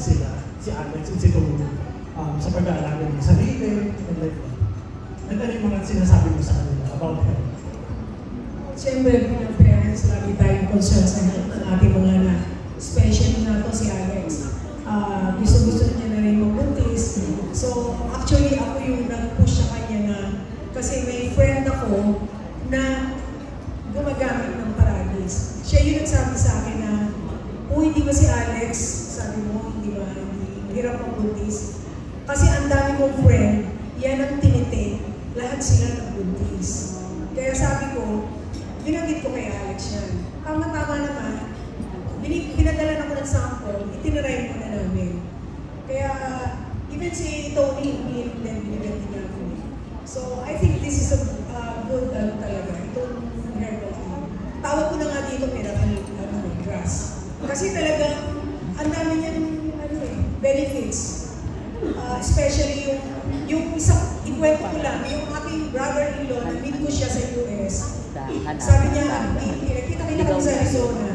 sila, si Alex at si Tony, sa pag-aalaga ng sarili, and like that. And ano yung mga sinasabi mo sa kanila about health? Siyempre, bilang parents, lagi tayong concerned sa health ng ating mga anak. Especially na to si Alex. Gusto-gusto niya na rin magbuntis. So, actually, ako yung nag-push sa kanya na, kasi may friend ako na gumagamit ng Paradis. Siya yung nagsabi sa akin na, hindi ba si Alex, sabi mo, hindi ba, hirap magbuntis. Kasi ang dami kong friend, yan ang tinitin, lahat sila nagbuntis. Kaya sabi ko, binanggit ko kay Alex yan. Tama-tama naman, pinadala na ko ng sample, itinirayin ko na namin. Kaya, even si Tony, binibigyan din ako. So, I think this is a good talaga. Itong herbal tea. Tawag ko na nga dito, miracle grass. Kasi talaga, ang dami niyang benefits. Especially yung isang, ikwento ko lang, yung aking brother-in-law, na-meet ko siya sa US. Sabi niya, kita-kita kami sa Arizona.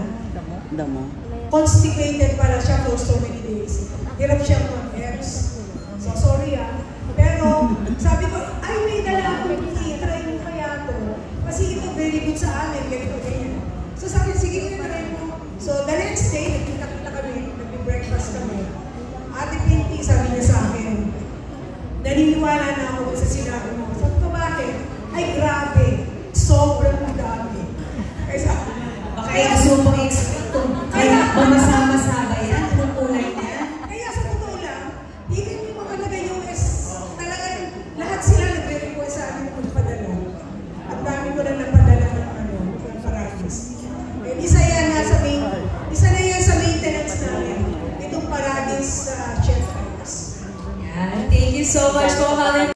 Constipated pala siya for so many days. Hirap siya mag-herbs. So, sorry pero, sabi ko, ay, may dala ako, try mo kaya to. Kasi ito very good sa amin, ganito ganyan. So, sabi, sige, try mo. So, the next day, nagkita-kita kami, nag-breakfast kami. Ate Pinky, sabi niya sa akin, naniniwala na ako sa sinabi mo. Sabi ko, bakit? Ay, grabe. Sobrang dami. Kaya sabi, kaya super expecto. Kaya mamasama-sama yan, anong kulay niya? Kaya sa totoo lang, even yung mga taga-US, talagang lahat sila nagre-request sa amin magpadala. At dami ko na napadala ng Paradis. And isa na yan sa maintenance namin. Itong Paradis Chef Alex. Thank you so much po,